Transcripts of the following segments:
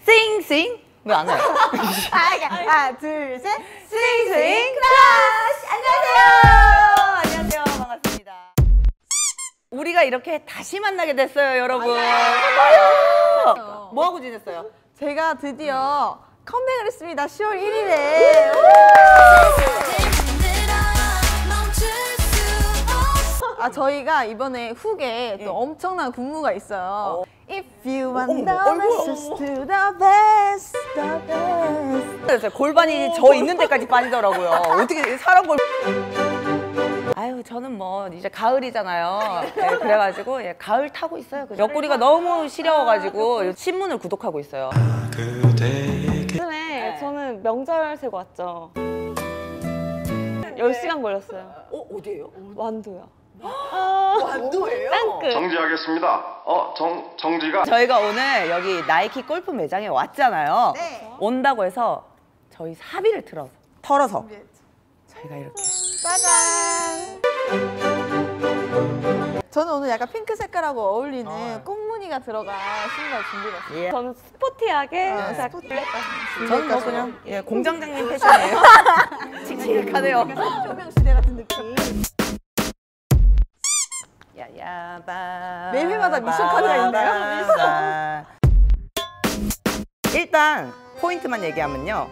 싱싱 왜 안 해요? 하나, 둘, 셋. 싱싱 크러쉬! 안녕하세요. 반갑습니다. 우리가 이렇게 다시 만나게 됐어요, 여러분. 뭐 하고 지냈어요? 제가 드디어 컴백을 했습니다. 10월 1일에. 저희가 이번에 훅에 또 엄청난 군무가 있어요. If you want the best to the best, the best. 골반이 저 있는 데까지 빠지더라고요. 어떻게 사람 골... 아유, 저는 뭐 이제 가을이잖아요. 네, 그래가지고 가을 타고 있어요. 옆구리가 너무 시려워가지고 신문을 구독하고 있어요. 요즘에 저는 명절 세고 왔죠. 10시간 걸렸어요. 어디예요? 완도요. 완도예요? 땅끝. 정지하겠습니다. 정지가. 저희가 오늘 여기 나이키 골프 매장에 왔잖아요. 네. 온다고 해서 저희 사비를 털어서 저희가 이렇게 짜잔! 저는 오늘 약간 핑크 색깔하고 어울리는 꽃무늬가 들어간 신발 준비했어요. 예. 저는 스포티하게 저는 뭐 그냥 공장장님 패션이에요. 칙칙하네요. 조명시대 같은 느낌. 야야바 매일마다 미션 카드가 있나요? 일단 포인트만 얘기하면요,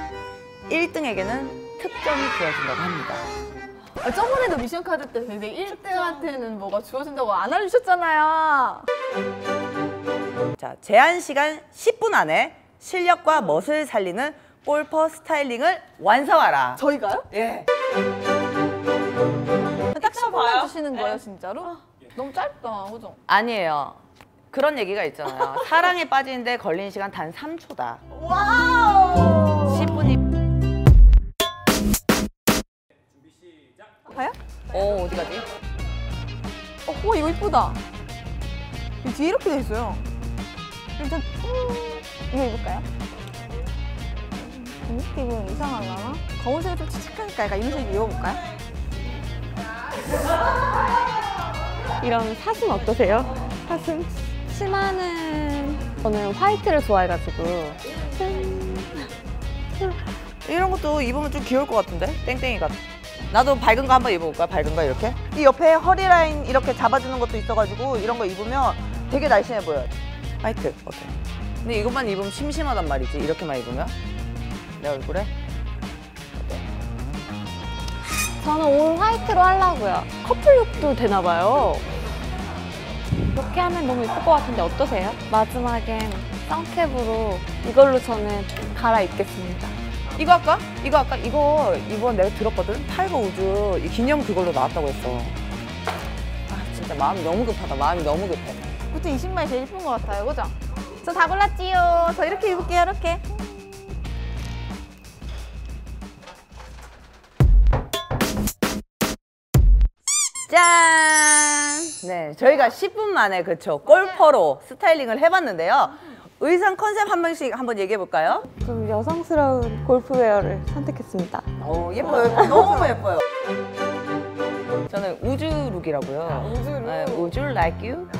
1등에게는 특전이 주어진다고 합니다. 저번에도 미션 카드 때 근데 1등한테는 뭐가 주어진다고 안 알려주셨잖아요. 자, 제한 시간 10분 안에 실력과 멋을 살리는 골퍼 스타일링을 완성하라. 저희가요? 예. 딱 10분만 주시는 거예요, 진짜로? 너무 짧다, 그죠? 아니에요. 그런 얘기가 있잖아요. 사랑에 빠지는데 걸리는 시간 단 3초다. 와우! 10분이. 준비 시작. 가요? 어디 가지? 이거 이쁘다. 이 뒤에 이렇게 돼 있어요. 일단 이거 입을까요? 기분 이상하려나? 검은색이 좀 칙칙하니까 약간 이런 색 입어볼까요? 이런 사슴 어떠세요? 사슴? 치마는 저는 화이트를 좋아해가지고 이런 것도 입으면 좀 귀여울 것 같은데? 땡땡이가. 나도 밝은 거 한번 입어볼까요? 밝은 거 이렇게? 이 옆에 허리 라인 이렇게 잡아주는 것도 있어가지고 이런 거 입으면 되게 날씬해 보여요. 화이트 어때? 근데 이것만 입으면 심심하단 말이지. 이렇게만 입으면 내 얼굴에. 저는 올 화이트로 하려고요. 커플룩도 되나봐요. 이렇게 하면 너무 예쁠 것 같은데 어떠세요? 마지막엔 선캡으로 이걸로 저는 갈아입겠습니다. 이거 할까? 이거 할까? 이거 이번 내가 들었거든? 타이거 우즈 이 기념 그걸로 나왔다고 했어. 아 진짜 마음이 너무 급하다. 마음이 너무 급해. 보통 이 신발이 제일 예쁜 것 같아요, 그죠? 저 다 골랐지요. 저 이렇게 입을게요, 이렇게. 짠! 네, 저희가 10분 만에 그쵸 골퍼로 스타일링을 해봤는데요. 의상 컨셉 한 번씩 한번 얘기해 볼까요? 좀 여성스러운 골프웨어를 선택했습니다. 예뻐요. 너무 예뻐요. 저는 우주 룩이라고요. 우주룩. 네, 우주 like you.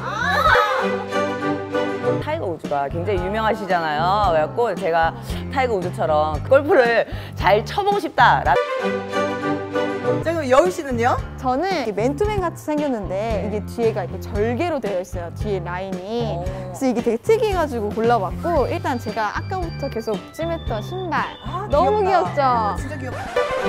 타이거 우즈가 굉장히 유명하시잖아요. 그래갖고 제가 타이거 우즈처럼 골프를 잘 쳐보고 싶다. 자, 그럼 여우 씨는요? 저는 이렇게 맨투맨 같이 생겼는데 이게 뒤에가 이렇게 절개로 되어 있어요, 뒤에 라인이. 그래서 이게 되게 특이해가지고 골라봤고, 일단 제가 아까부터 계속 찜했던 신발. 너무 귀엽죠? 진짜 귀엽다.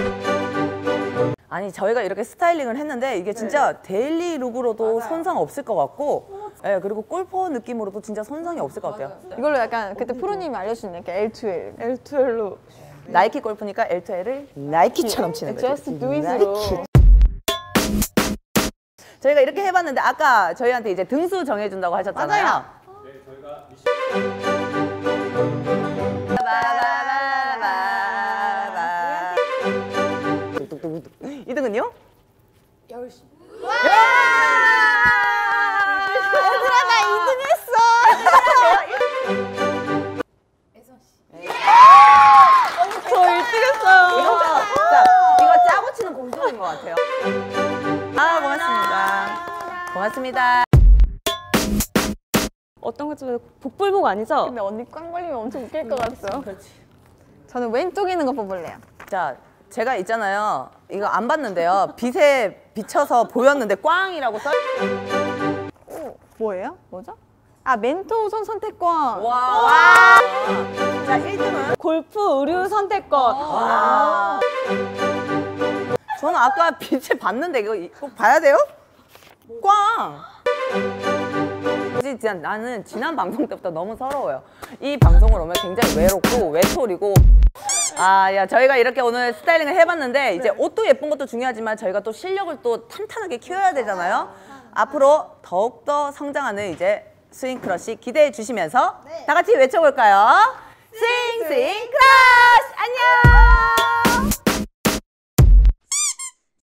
아니 저희가 이렇게 스타일링을 했는데 이게 진짜 데일리 룩으로도 손상 없을 것 같고, 예, 그리고 골퍼 느낌으로도 진짜 손상이 없을 것 같아요. 이걸로 약간 그때 프로님이 알려주신 이렇게 L2L. L2L로 나이키 골프니까 L2L을 나이키처럼 치는 거죠. Just do it으로. 저희가 이렇게 해봤는데 아까 저희한테 이제 등수 정해준다고 하셨잖아요. 맞아요. 네, 저희가 미션 2등은요? 열심히. 얘들아, 나 2등 했어! 저 1등 했어요. 이거 짜고 치는 공정인 것 같아요. 고맙습니다. 고맙습니다. 어떤 걸 것좀 복불복 아니죠? 근데 언니 꽝 걸리면 엄청 웃길 것 같죠? 그렇지. 저는 왼쪽에 있는 거 뽑을래요. 자, 제가 있잖아요. 이거 안 봤는데요. 빛에 비쳐서 보였는데 꽝이라고 써. 뭐예요? 뭐죠? 아, 멘토 우선 선택권. 와. 자, 1등은 골프 의류 선택권. 와. 저는 아까 빛에 봤는데 이거 꼭 봐야 돼요? 꽝. 진짜 나는 지난 방송 때부터 너무 서러워요. 이 방송을 오면 굉장히 외롭고 외톨이고. 아, 야, 저희가 이렇게 오늘 스타일링을 해봤는데 이제 옷도 예쁜 것도 중요하지만 저희가 또 실력을 또 탄탄하게 키워야 되잖아요. 앞으로 더욱더 성장하는 이제 스윙 크러쉬 기대해 주시면서 다 같이 외쳐볼까요? 스윙 크러쉬 안녕.